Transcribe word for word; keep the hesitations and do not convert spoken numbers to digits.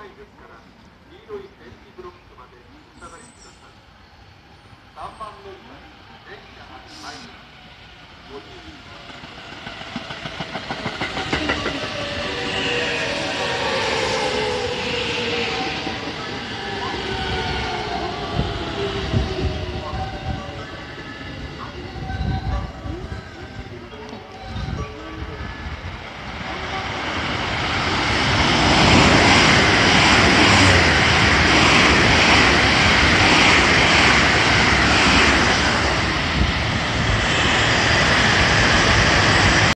ないですから、黄色い点字ブロックまでお下がりください。さんばん乗り場